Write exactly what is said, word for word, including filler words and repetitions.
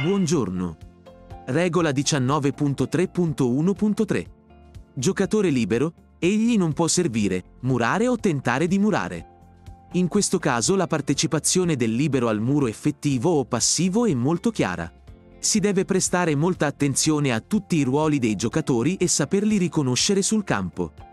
Buongiorno. Regola diciannove punto tre punto uno punto tre. Giocatore libero, egli non può servire, murare o tentare di murare. In questo caso la partecipazione del libero al muro effettivo o passivo è molto chiara. Si deve prestare molta attenzione a tutti i ruoli dei giocatori e saperli riconoscere sul campo.